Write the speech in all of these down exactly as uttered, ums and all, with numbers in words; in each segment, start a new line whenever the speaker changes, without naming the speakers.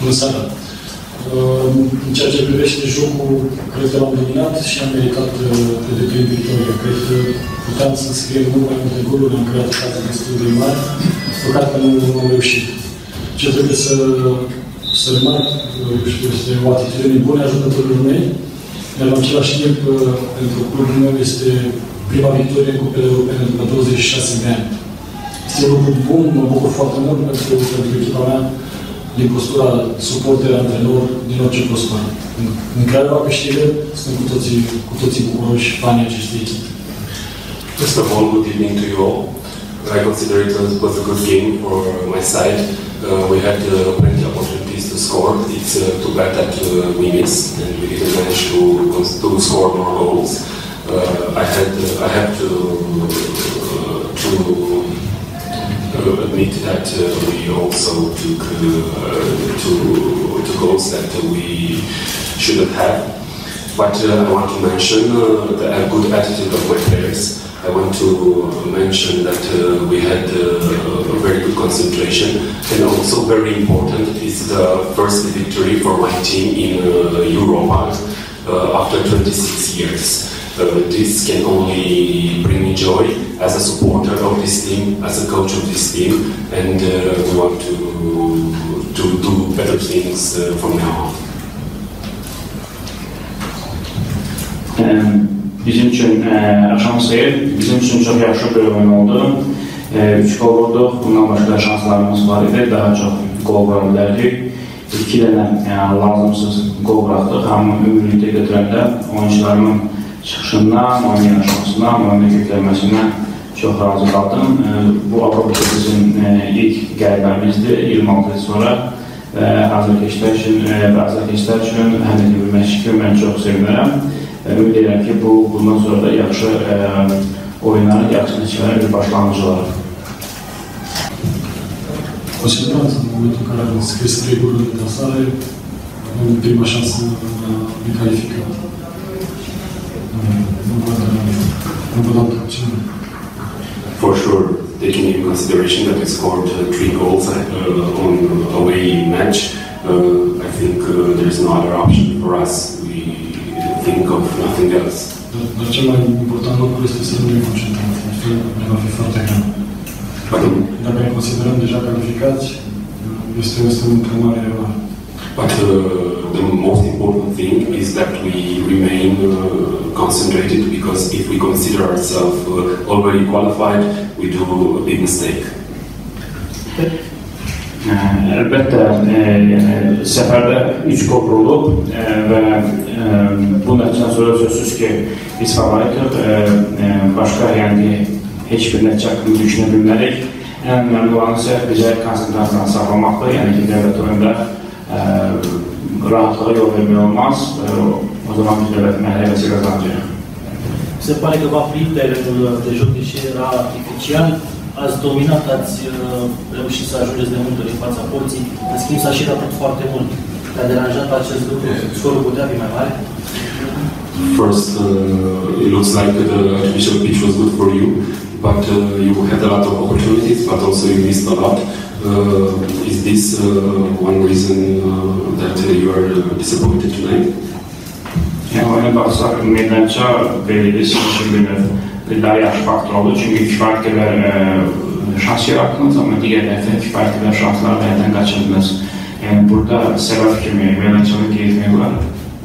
Bună seara! În ceea ce privește jocul, cred că l-am dominat și am meritat pe deplin victoria. Cred că puteam să scriem mult mai multe goluri, am creat ocazii destul de mari, păcat că nu am reușit. Ce trebuie să, să remarc, știu, este o atitudine bună a jucătorilor mei, iar în același timp, pentru clubul meu este prima victorie în cupele europene după douăzeci și șase de ani. Este un lucru bun, mă bucur foarte mult pentru, pentru echipa mea, din postura suporter, antrenor, din orice postură. În care au câștigă, sunt cu toții, cu toții bucuroși fanii acestei echipe.
First of all, good evening to you all. I consider it was a good game for my side. Uh, we had uh, plenty of opportunities to score. It's uh, too bad that uh, we missed and we didn't manage to, to score more goals. Uh, I had uh, I have to uh, to uh, admit that uh, we also took uh, two, two goals that we shouldn't have. But uh, I want to mention uh, the good attitude of my players. I want to mention that uh, we had uh, a very good concentration, and also very important is the first victory for my team in uh, Europa uh, after twenty-six years. Uh, this can only bring me joy as a supporter of this team, as a coach of this team, and uh, we want to, to do better things uh, from now on.
Um. Bizim için e, akşam seyir, bizim için çok yaxşı bir oyun oldu. E, üç gol vurduq, bundan başqa şanslarımız var idi, daha çox gol vura bilərdik. İki dənə e, lazımsız gol bıraxdıq, amma ümumilikdə götürəndə oyuncularımın çıxışından, oyun yanaşmasından, oyuna köklənməsindən çox razı qaldım. E, bu Avropada bizim e, ilk qələbəmizdir, iyirmi altı il sonra. E, azərkeşlər üçün e, və azərkeşlər üçün həm də bir məşqi mən çox sevinirəm. Ümid edirəm ki, bu, bundan sonra da yaxşı e, oyunların, yaxşı nəticələrin bir başlanğıcı var.
Cu siguranță, în momentul în care am scris trei goluri de deplasare, avem prima șansă de calificare. Nu văd altă opțiune.
For sure, taking into consideration that we scored uh, three goals uh, on away match, uh, I think uh, there is no other option for us. We think of nothing else.
Dar cel mai important lucru este să nu ne concentrăm, altfel ne va fi foarte greu. Dacă ne considerăm deja calificați, este, este o mare eroare.
But uh, the most important thing is that we remain uh, concentrated, because if we consider ourselves uh, already qualified, we do a big mistake.
Əlbəttə, e, yəni, səfərdə üç gol vurulub e, və e, bu nəticədən sonra sözsüz ki, biz favoritıq, e, e, başqa yəni heç bir nəticə haqqında düşünə bilmərik. Ən önəmli olan isə bizə konsentrasiyanı saxlamaqdır, yəni ki, dövlət oyunda e, rahatlığa yol vermək olmaz, e, o zaman biz dövlət mərhələsi qazanacaq.
Se pare că v-a prit terenul de joc, deși era artificial. Ați dominat, ați uh, reușit să ajungeți de multe ori în fața porții. În schimb, s-a și ratat foarte mult. Te-a deranjat acest lucru? Scorul putea fi mai mare?
First, uh, it looks like the artificial pitch was good for you, but uh, you had a lot of opportunities, but also you missed a lot. Uh, is this uh, one reason uh, that uh, you are uh, disappointed tonight?
Yəni, oyuna baxsaq, meydança belirli sizin bir növ daha yaxşı faktor oldu. Çünki kifayət qədər e, şans yaratdınız, amma digər tərəfdən kifayət qədər şansları həyatdan qaçırdınız. Yəni, burada səbəb kimi meydançanı qeydmək olar.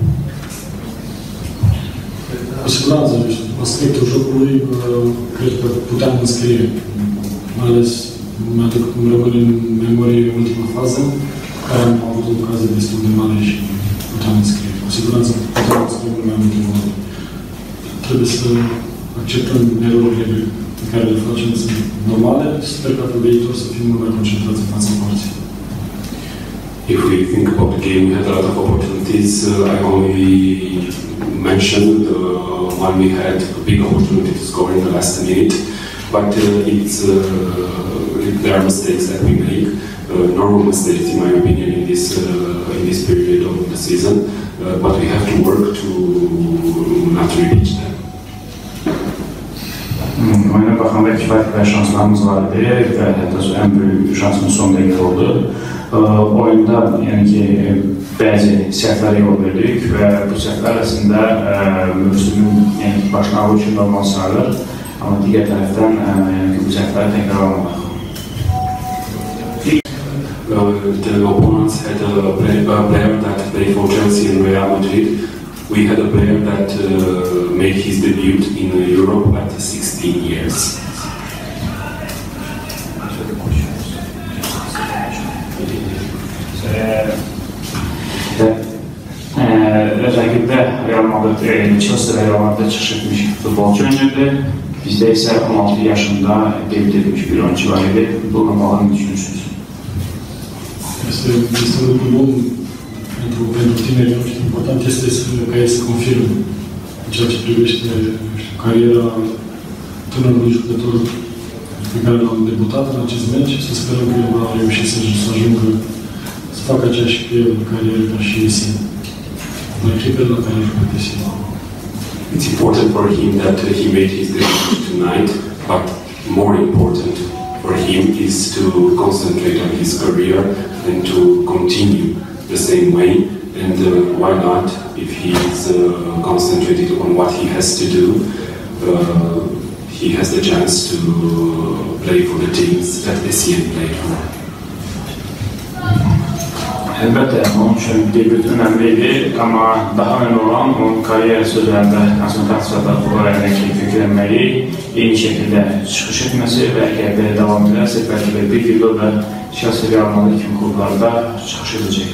Cu siguranță, aspectul jocului, cred că puteam înscrie. Mai ales, mi-aduc, îmi rămâne în memorie ultima fază, care am avut o ocazie destul de mare și puteam înscrie. Cu siguranță puteam înscrie mult mai multe goluri. Trebuie să acceptăm erorile pe care le facem, sunt normale. Sper ca pe viitor să fim mult mai concentrați în fața porții.
If we think about the game, we had a lot of opportunities. Uh, I only mentioned uh, one we had a big opportunity to score in the last minute, but uh, it's, uh, it, there are mistakes that we make, uh, normal mistakes in my opinion in this, uh, in this period of the season, uh, but we have to work to not repeat them.
Oyuna baxanda kifayət qədər şanslarımız var idi və hətta ən böyük şansımız son dəqiqə oldu. oyunda yəni ki, bəzi səhvlərə yol verdik və bu səhvlər əslində mövsümün yəni, başlanğıcı üçün normal sayılır, amma digər tərəfdən yəni ki, bu səhvləri təkrar olmamaq.
Uh, the opponents had a, play, a player that played for Chelsea and Real Madrid. We had a player that uh, made his debut in Europe at sixteen years.
Rəqibdə Real Madrid, Chelsea və Real Madrid çıxış etmiş futbolcu oyuncudur. Bizdə isə on altı yaşında debut etmiş bir oyuncu var idi. Bununla bağlı ne düşünürsünüz?
Este, este un lucru bun pentru, pentru tinerii noștri. Important este să, ca ei să confirme în ceea ce privește știu, cariera tânărului jucător pe care l-am debutat în acest meci. Să sperăm că el va reuși să, să ajungă să facă aceeași carieră ca și Esin. La echipele la care a jucat Esin.
It's important for him that he made his debut tonight, but more important for him is to concentrate on his career and to continue the same way. And uh, why not, if he is uh, concentrated on what he has to do, uh, he has the chance to play for the teams that Essien played for.
Əlbəttə, onun üçün debüt önəmliydi, amma daha önəmli olan onun kariyer sözlərində konsentrasiyada fularəndəki fikrənməyi, eyni şəkildə çıxış etməsi və əgər belə davam edərsə, bəlkə də bir yılda da Chelsea Real Madrid kimi klublarda çıxış edəcək.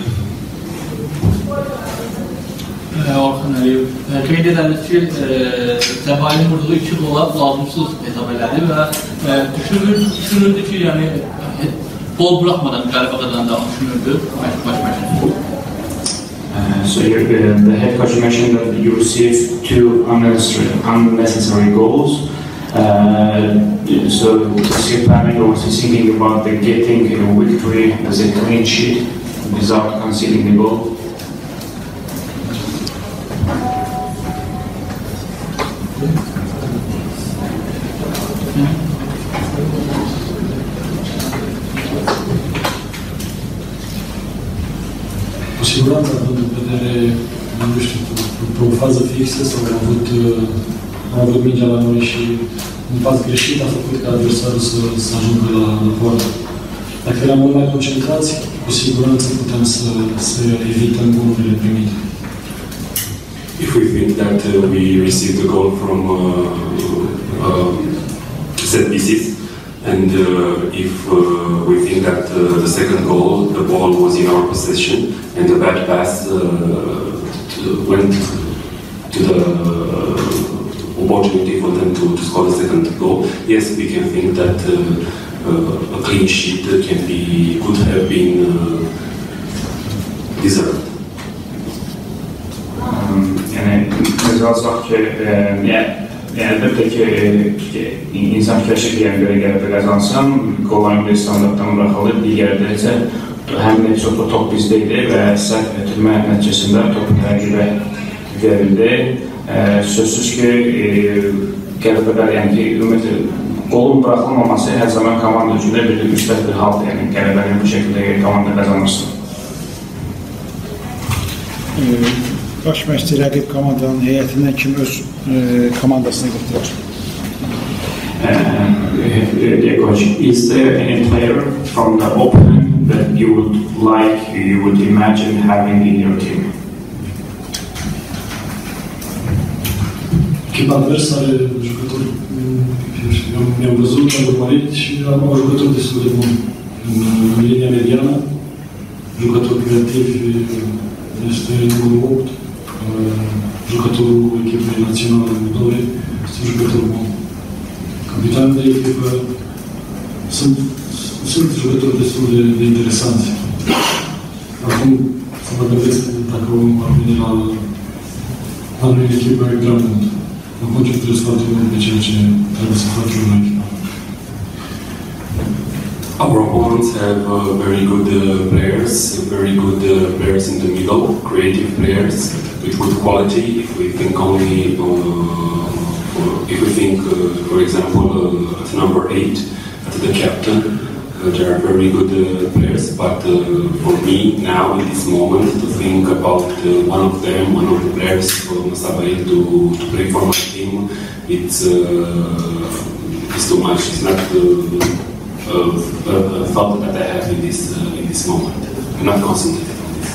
Orxan Əliyev, qeyd edəmiz ki, Cəbalin vurduğu iki qola lazımsız hesab elədi və düşünürdü ki, yəni gol bırakmadan galiba kazanacağını düşünürdü. Baş başa.
So you, uh, the head coach mentioned that you received two unnecessary, unnecessary goals. Uh, so is he planning or is he thinking about the getting a victory as a clean sheet without conceding the goal?
Cu siguranță, având în vedere, nu știu, pe o fază fixă sau am avut, am avut mingea la noi și un pas greșit a făcut ca adversarul să, să ajungă la, la poartă. Dacă eram mult mai concentrați, cu siguranță putem să, să evităm golurile primite.
If we think that uh, we received a goal from uh, uh, set pieces, and uh, if uh, we think that uh, the second goal, the ball was in our possession, and the bad pass uh, to, went to the uh, opportunity for them to, to score the second goal, yes, we can think that uh, uh, a clean sheet can be, could have been uh, deserved.
Um, yani mesela ki, yani əlbəttə ki, ki, insan fikirləşir göre gəlib qazansam, qolların bir standartdan bıraxılır, digərdə isə həmin episodda top bizdə idi və səhv etmə nəticəsində topu təqibə verildi. E, sözsüz ki, e, qələbələr, yəni ki, ümumiyyətlə, qolun bıraxılmaması hər zaman komanda üçündə bir müstəq bir haldır, yəni qələbənin bu şəkildə komanda qazanırsın.
Baş məşqçi rəqib komandanın heyətindən kim öz e, komandasını götürür?
Dear coach, is there any player from the opponent that you would like, you would imagine having in your team?
Echipa adversă are jucători, mi-am văzut, am urmărit și am un jucător destul de bun. În, în linia mediană, jucător creativ este numărul opt, jucătorul echipei naționale Moldovei este un jucător bun. Capitanul de echipă sunt, sunt jucători destul de, de interesanți. Acum să mă gândesc dacă ar veni la, la noi în echipă prea mult. Mă concentrez foarte mult pe ceea ce trebuie să facem la echipă.
Our opponents have uh, very good uh, players, very good uh, players in the middle, creative players with good quality. If we think only, uh, if we think, uh, for example, uh, at number eight, at the captain, uh, there are very good uh, players. but uh, for me now in this moment to think about uh, one of them, one of the players for Mustafael to, to play for my team, it's, uh, it's too much. It's not uh, uh, a thought that I have in this, uh, in this moment. I'm not concentrated on this.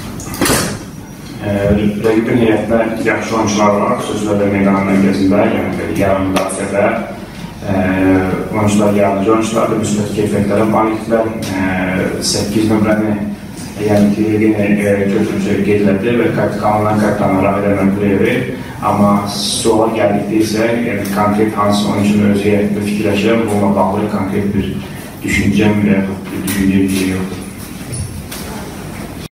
Rəqibin heyətinə yaxşı oyuncular var, sözlərdə meydan mərkəzində, yəni yarım müdafiədə oyuncular yardımcı oyunculardır, müsbət keyfiyyətlərə malikdirlər. səkkiz nömrəni yəni ki, yenə götürücü qeydilədi və kapitanından kapitana Rahid Əməkliyevi. Amma suala gəldikdə isə yəni, konkret hansı oyuncunun öz heyətində fikirləşirəm, bununla bağlı konkret bir düşüncəm və bir düşüncə bir şey yoxdur.